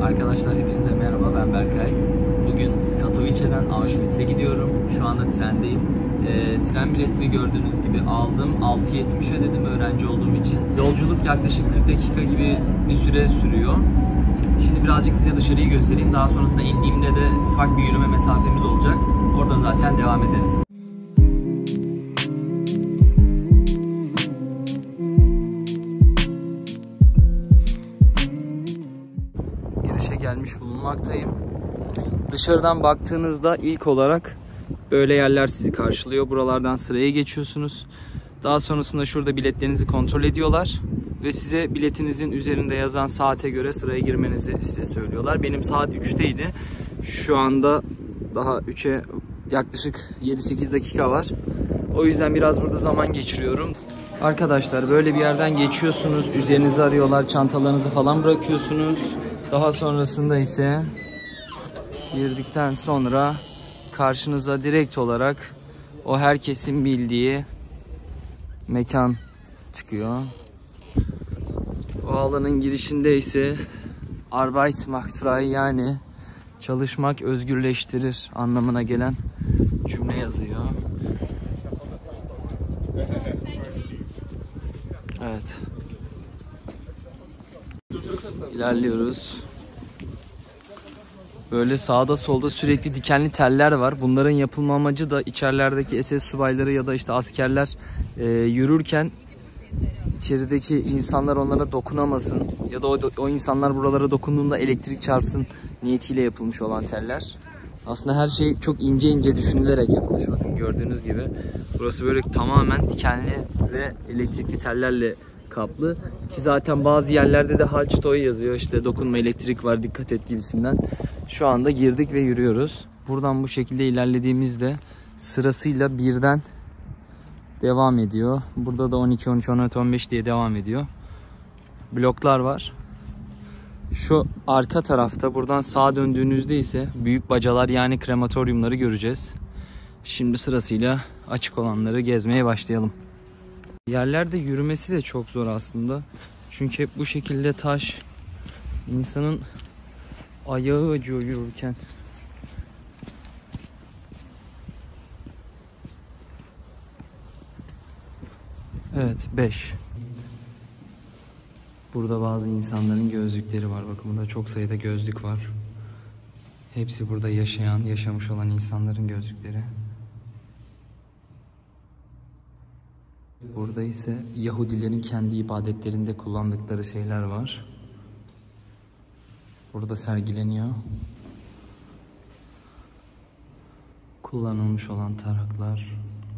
Arkadaşlar hepinize merhaba, ben Berkay. Bugün Katowice'den Auschwitz'e gidiyorum. Şu anda trendeyim. Tren biletini gördüğünüz gibi aldım. 6.70 ödedim öğrenci olduğum için. Yolculuk yaklaşık 40 dakika gibi bir süre sürüyor. Şimdi birazcık size dışarıyı göstereyim. Daha sonrasında indiğimde de ufak bir yürüme mesafemiz olacak. Orada zaten devam ederiz. Gelmiş bulunmaktayım. Dışarıdan baktığınızda ilk olarak böyle yerler sizi karşılıyor. Buralardan sıraya geçiyorsunuz. Daha sonrasında şurada biletlerinizi kontrol ediyorlar ve size biletinizin üzerinde yazan saate göre sıraya girmenizi size söylüyorlar. Benim saat 3'teydi. Şu anda daha 3'e yaklaşık 7-8 dakika var. O yüzden biraz burada zaman geçiriyorum. Arkadaşlar böyle bir yerden geçiyorsunuz. Üzerinizi arıyorlar. Çantalarınızı falan bırakıyorsunuz. Daha sonrasında ise girdikten sonra karşınıza direkt olarak o herkesin bildiği mekan çıkıyor. O alanın girişinde ise Arbeit macht frei, yani çalışmak özgürleştirir anlamına gelen cümle yazıyor. Evet. İlerliyoruz. Böyle sağda solda sürekli dikenli teller var. Bunların yapılma amacı da içerilerdeki SS subayları ya da işte askerler yürürken içerideki insanlar onlara dokunamasın ya da o insanlar buralara dokunduğunda elektrik çarpsın niyetiyle yapılmış olan teller. Aslında her şey çok ince ince düşünülerek yapılmış. Bakın gördüğünüz gibi burası böyle tamamen dikenli ve elektrikli tellerle kaplı. Ki zaten bazı yerlerde de Halstoy yazıyor, işte dokunma, elektrik var, dikkat et gibisinden. Şu anda girdik ve yürüyoruz. Buradan bu şekilde ilerlediğimizde sırasıyla birden devam ediyor. Burada da 12, 13, 14, 15 diye devam ediyor. Bloklar var. Şu arka tarafta buradan sağa döndüğünüzde ise büyük bacalar, yani krematoryumları göreceğiz. Şimdi sırasıyla açık olanları gezmeye başlayalım. Yerlerde yürümesi de çok zor aslında. Çünkü hep bu şekilde taş, insanın ayağı acıyor yürürken. Evet, 5. Burada bazı insanların gözlükleri var. Bakın burada çok sayıda gözlük var. Hepsi burada yaşamış olan insanların gözlükleri. Burada ise Yahudilerin kendi ibadetlerinde kullandıkları şeyler var. Burada sergileniyor. Kullanılmış olan taraklar.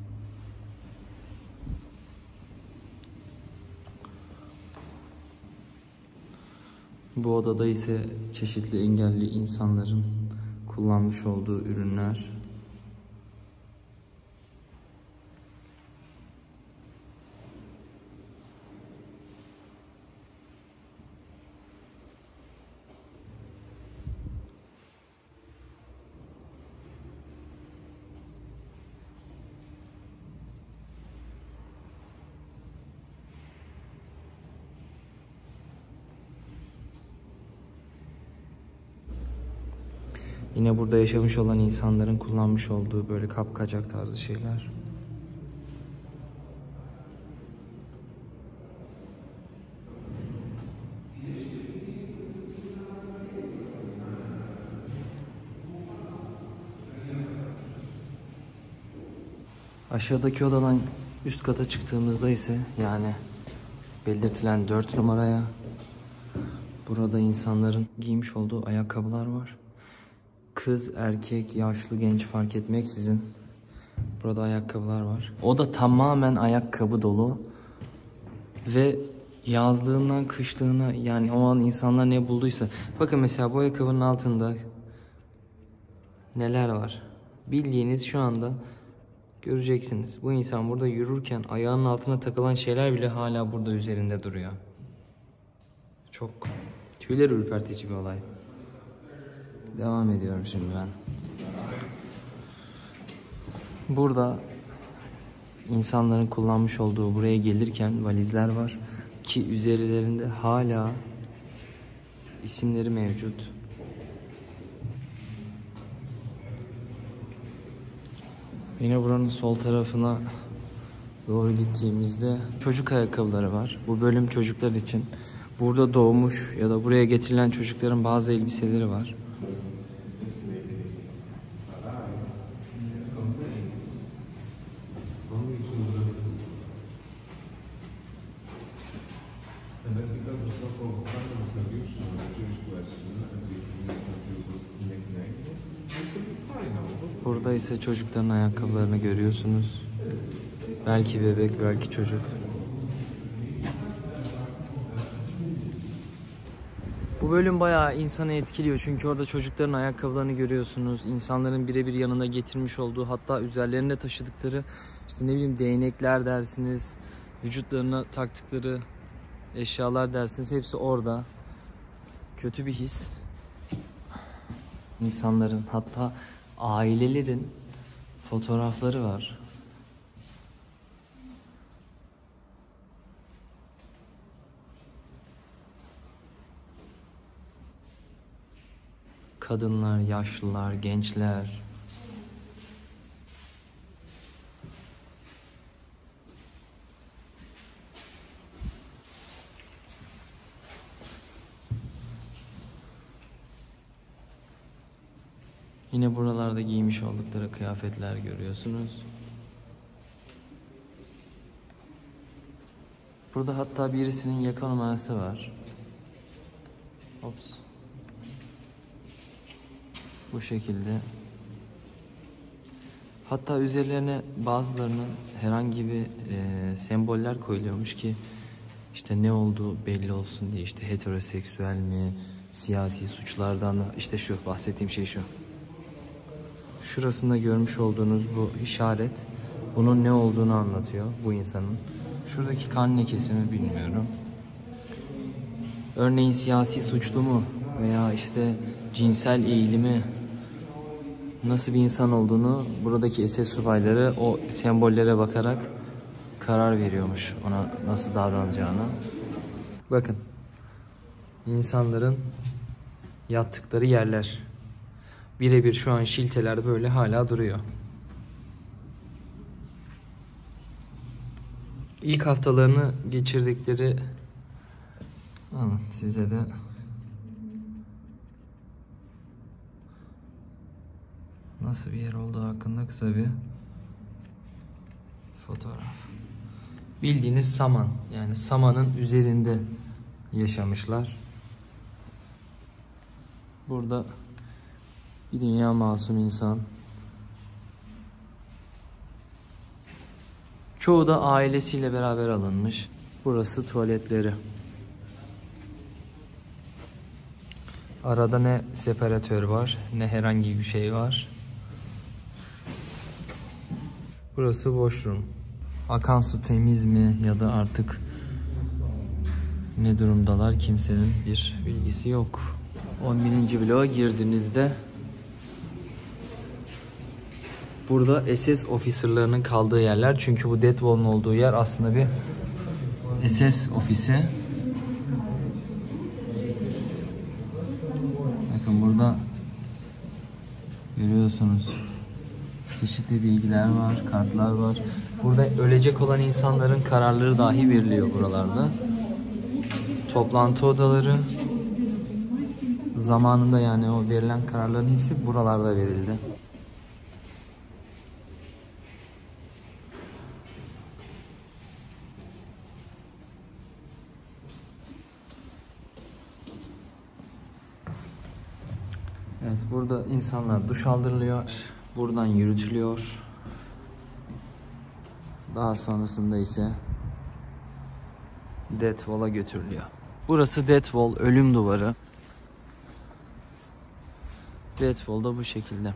Bu odada ise çeşitli engelli insanların kullanmış olduğu ürünler. Yine burada yaşamış olan insanların kullanmış olduğu böyle kapkacak tarzı şeyler. Aşağıdaki odadan üst kata çıktığımızda ise, yani belirtilen 4 numaraya, burada insanların giymiş olduğu ayakkabılar var. Kız, erkek, yaşlı, genç fark etmeksizin burada ayakkabılar var. O da tamamen ayakkabı dolu. Ve yazlığından kışlığına, yani o an insanlar ne bulduysa. Bakın mesela bu ayakkabının altında neler var. Bildiğiniz şu anda göreceksiniz. Bu insan burada yürürken ayağının altına takılan şeyler bile hala burada üzerinde duruyor. Çok tüyler ürpertici bir olay. Devam ediyorum şimdi ben. Burada insanların kullanmış olduğu, buraya gelirken valizler var ki üzerlerinde hala isimleri mevcut. Yine buranın sol tarafına doğru gittiğimizde çocuk ayakkabıları var. Bu bölüm çocuklar için. Burada doğmuş ya da buraya getirilen çocukların bazı elbiseleri var. Burada ise çocukların ayakkabılarını görüyorsunuz. Belki bebek, belki çocuk. Bu bölüm bayağı insanı etkiliyor çünkü orada çocukların ayakkabılarını görüyorsunuz. İnsanların birebir yanına getirmiş olduğu, hatta üzerlerinde taşıdıkları işte ne bileyim değnekler dersiniz, vücutlarına taktıkları eşyalar dersiniz, hepsi orada. Kötü bir his. İnsanların, hatta ailelerin fotoğrafları var. Kadınlar, yaşlılar, gençler. Yine buralarda giymiş oldukları kıyafetler görüyorsunuz. Burada hatta birisinin yaka numarası var. Ops. Bu şekilde. Hatta üzerlerine bazılarının herhangi bir semboller koyuluyormuş ki işte ne olduğu belli olsun diye, işte heteroseksüel mi, siyasi suçlardan mı, işte şu bahsettiğim şey şu. Şurasında görmüş olduğunuz bu işaret bunun ne olduğunu anlatıyor bu insanın. Şuradaki kan lekesini bilmiyorum. Örneğin siyasi suçlu mu veya işte cinsel eğilimi, nasıl bir insan olduğunu buradaki SS subayları o sembollere bakarak karar veriyormuş ona nasıl davranacağına. Bakın, insanların yattıkları yerler birebir şu an şilteler böyle hala duruyor. İlk haftalarını geçirdikleri, alın size de nasıl bir yer olduğu hakkında kısa bir fotoğraf. Bildiğiniz saman, yani samanın üzerinde yaşamışlar. Burada bir dünya masum insan. Çoğu da ailesiyle beraber alınmış. Burası tuvaletleri. Arada ne separatör var, ne herhangi bir şey var. Burası washroom. Akan su temiz mi ya da artık ne durumdalar kimsenin bir bilgisi yok. 11. bloğa girdiğinizde burada SS officerlarının kaldığı yerler. Çünkü bu Death Wall'un olduğu yer aslında bir SS ofisi. Bakın burada görüyorsunuz. Çeşitli bilgiler var, kartlar var. Burada ölecek olan insanların kararları dahi veriliyor buralarda. Toplantı odaları. Zamanında yani o verilen kararların hepsi buralarda verildi. Evet, burada insanlar duş aldırılıyor. Buradan yürütülüyor. Daha sonrasında ise Death Wall'a götürülüyor. Burası Death Wall, ölüm duvarı. Death Wall da bu şekilde.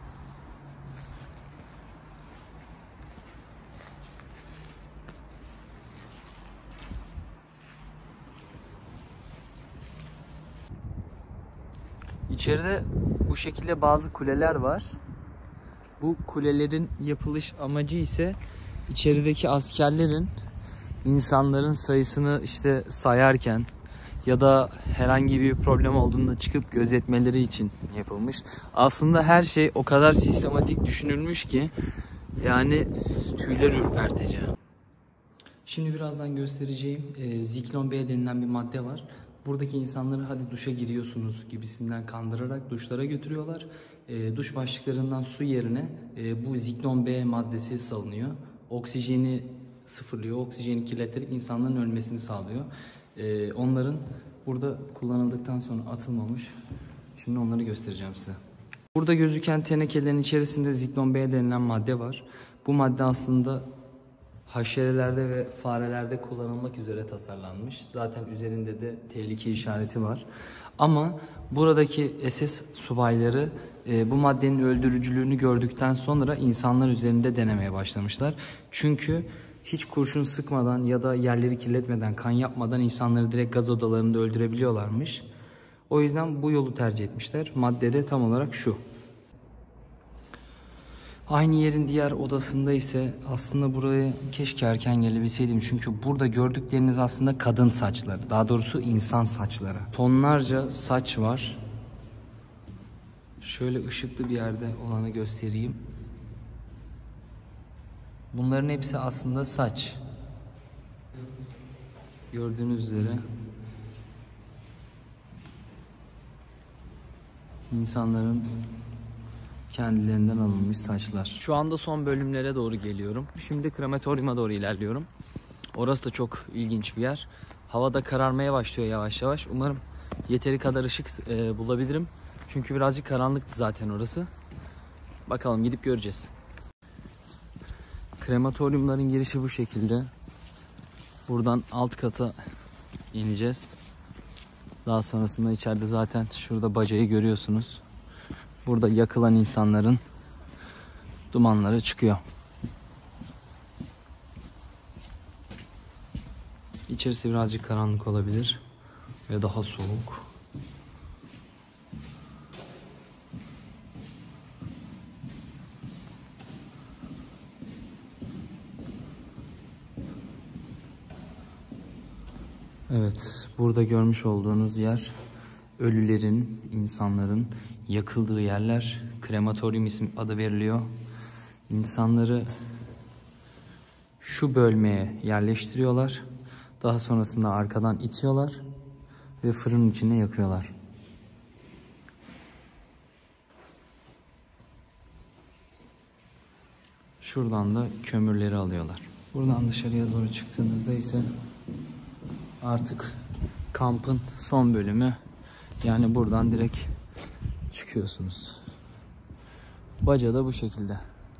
İçeride bu şekilde bazı kuleler var. Bu kulelerin yapılış amacı ise içerideki askerlerin insanların sayısını işte sayarken ya da herhangi bir problem olduğunda çıkıp gözetmeleri için yapılmış. Aslında her şey o kadar sistematik düşünülmüş ki yani tüyler ürpertici. Şimdi birazdan göstereceğim Zyklon B denilen bir madde var. Buradaki insanları hadi duşa giriyorsunuz gibisinden kandırarak duşlara götürüyorlar. Duş başlıklarından su yerine bu Zyklon B maddesi salınıyor. Oksijeni sıfırlıyor, oksijeni kirleterek insanların ölmesini sağlıyor. Onların burada kullanıldıktan sonra atılmamış. Şimdi onları göstereceğim size. Burada gözüken tenekelerin içerisinde Zyklon B denilen madde var. Bu madde aslında haşerelerde ve farelerde kullanılmak üzere tasarlanmış. Zaten üzerinde de tehlike işareti var. Ama buradaki SS subayları bu maddenin öldürücülüğünü gördükten sonra insanlar üzerinde denemeye başlamışlar. Çünkü hiç kurşun sıkmadan ya da yerleri kirletmeden, kan yapmadan insanları direkt gaz odalarında öldürebiliyorlarmış. O yüzden bu yolu tercih etmişler. Madde de tam olarak şu. Aynı yerin diğer odasında ise aslında buraya keşke erken gelebilseydim. Çünkü burada gördükleriniz aslında kadın saçları. Daha doğrusu insan saçları. Tonlarca saç var. Şöyle ışıklı bir yerde olanı göstereyim. Bunların hepsi aslında saç. Gördüğünüz üzere insanların kendilerinden alınmış saçlar. Şu anda son bölümlere doğru geliyorum. Şimdi krematoryuma doğru ilerliyorum. Orası da çok ilginç bir yer. Hava da kararmaya başlıyor yavaş yavaş. Umarım yeteri kadar ışık bulabilirim. Çünkü birazcık karanlıktı zaten orası. Bakalım, gidip göreceğiz. Krematoryumların girişi bu şekilde. Buradan alt kata ineceğiz. Daha sonrasında içeride zaten şurada bacayı görüyorsunuz. Burada yakılan insanların dumanları çıkıyor. İçerisi birazcık karanlık olabilir ve daha soğuk. Evet, burada görmüş olduğunuz yer ölülerin, insanların yakıldığı yerler. Krematoryum isim adı veriliyor. İnsanları şu bölmeye yerleştiriyorlar. Daha sonrasında arkadan itiyorlar ve fırının içine yakıyorlar. Şuradan da kömürleri alıyorlar. Buradan dışarıya doğru çıktığınızda ise artık kampın son bölümü. Yani buradan direkt çıkıyorsunuz. Baca da bu şekilde.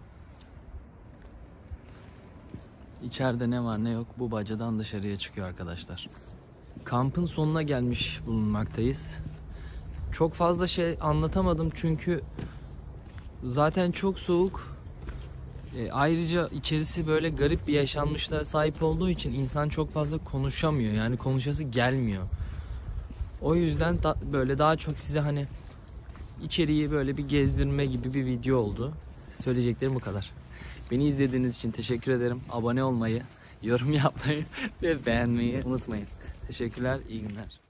İçeride ne var ne yok bu bacadan dışarıya çıkıyor arkadaşlar. Kampın sonuna gelmiş bulunmaktayız. Çok fazla şey anlatamadım çünkü zaten çok soğuk. Ayrıca içerisi böyle garip bir yaşanmışlığa sahip olduğu için insan çok fazla konuşamıyor. Yani konuşası gelmiyor. O yüzden böyle daha çok size hani içeriği böyle bir gezdirme gibi bir video oldu. Söyleyeceklerim bu kadar. Beni izlediğiniz için teşekkür ederim. Abone olmayı, yorum yapmayı ve beğenmeyi unutmayın. Teşekkürler, iyi günler.